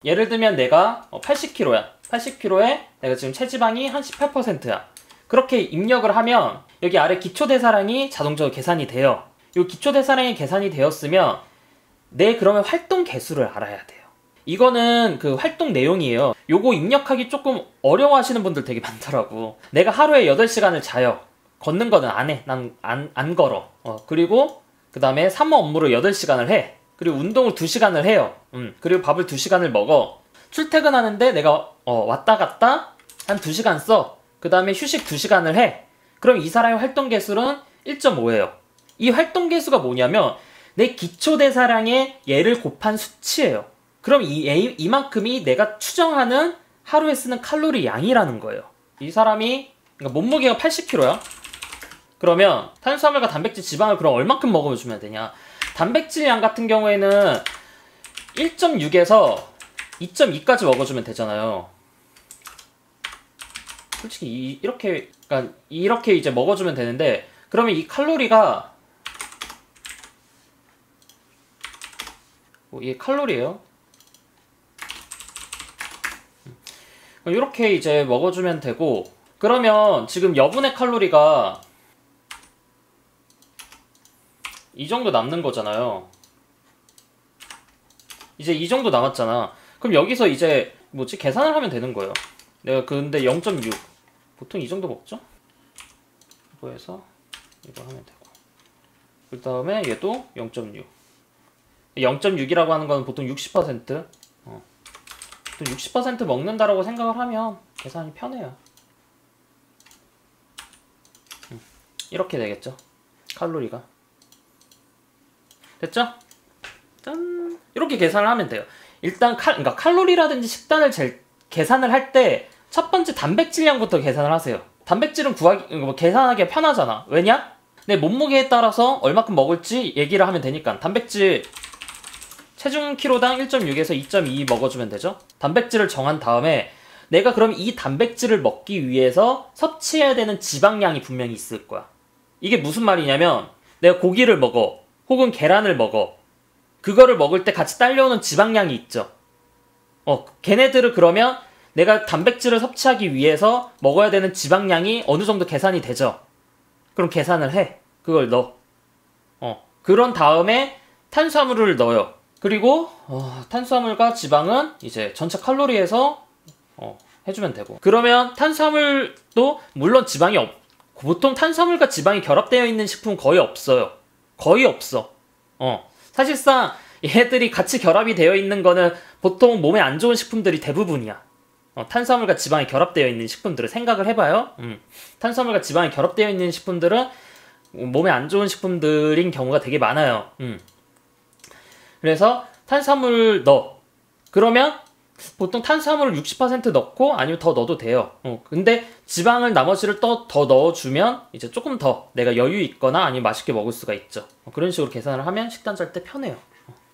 예를 들면 내가 80kg야. 80kg에 내가 지금 체지방이 한 18%야. 그렇게 입력을 하면 여기 아래 기초대사량이 자동적으로 계산이 돼요. 이 기초대사량이 계산이 되었으면 내 그러면 활동 개수를 알아야 돼요. 이거는 그 활동 내용이에요. 요거 입력하기 조금 어려워하시는 분들 되게 많더라고. 내가 하루에 8시간을 자요. 걷는 거는 안 해. 난 안 걸어. 그리고 그 다음에 사무 업무를 8시간을 해. 그리고 운동을 2시간을 해요. 그리고 밥을 2시간을 먹어. 출퇴근하는데 내가 왔다 갔다 한 2시간 써. 그 다음에 휴식 2시간을 해. 그럼 이 사람의 활동 개수는 1.5예요. 이 활동 개수가 뭐냐면 내 기초대사량의 얘를 곱한 수치예요. 그럼 이만큼이 내가 추정하는 하루에 쓰는 칼로리 양이라는 거예요. 이 사람이 그러니까 몸무게가 80kg야. 그러면 탄수화물과 단백질, 지방을 그럼 얼만큼 먹어주면 되냐? 단백질 양 같은 경우에는 1.6에서 2.2까지 먹어주면 되잖아요. 솔직히 그러니까 이렇게 이제 먹어주면 되는데, 그러면 이 칼로리가 이게 칼로리예요. 이렇게 이제 먹어주면 되고, 그러면 지금 여분의 칼로리가 이 정도 남는 거잖아요. 이제 이 정도 남았잖아. 그럼 여기서 이제 뭐지? 계산을 하면 되는 거예요. 내가 근데 0.6 보통 이 정도 먹죠? 이거 해서 이거 하면 되고, 그 다음에 얘도 0.6. 0.6이라고 하는 건 보통 60%. 보통 60% 먹는다라고 생각을 하면 계산이 편해요. 이렇게 되겠죠? 칼로리가. 됐죠? 짠! 이렇게 계산을 하면 돼요. 일단 그러니까 칼로리라든지 식단을 계산을 할 때 첫 번째 단백질량부터 계산을 하세요. 단백질은 계산하기가 편하잖아. 왜냐? 내 몸무게에 따라서 얼마큼 먹을지 얘기를 하면 되니까. 단백질 체중 키로당 1.6에서 2.2 먹어주면 되죠. 단백질을 정한 다음에 내가 그럼 이 단백질을 먹기 위해서 섭취해야 되는 지방량이 분명히 있을 거야. 이게 무슨 말이냐면 내가 고기를 먹어, 혹은 계란을 먹어. 그거를 먹을 때 같이 딸려오는 지방량이 있죠. 걔네들을 그러면 내가 단백질을 섭취하기 위해서 먹어야 되는 지방량이 어느 정도 계산이 되죠. 그럼 계산을 해. 그걸 넣어. 그런 다음에 탄수화물을 넣어요. 그리고 탄수화물과 지방은 이제 전체 칼로리에서 해주면 되고. 그러면 탄수화물도 물론 지방이 보통 탄수화물과 지방이 결합되어 있는 식품은 거의 없어요. 거의 없어. 사실상 얘들이 같이 결합이 되어 있는 거는 보통 몸에 안 좋은 식품들이 대부분이야. 탄수화물과 지방이 결합되어 있는 식품들을 생각을 해봐요. 탄수화물과 지방이 결합되어 있는 식품들은 몸에 안 좋은 식품들인 경우가 되게 많아요. 그래서 탄수화물 넣어. 그러면 보통 탄수화물을 60% 넣고 아니면 더 넣어도 돼요. 근데 지방을 나머지를 더 넣어주면 이제 조금 더 내가 여유 있거나 아니면 맛있게 먹을 수가 있죠. 그런 식으로 계산을 하면 식단 짤 때 편해요.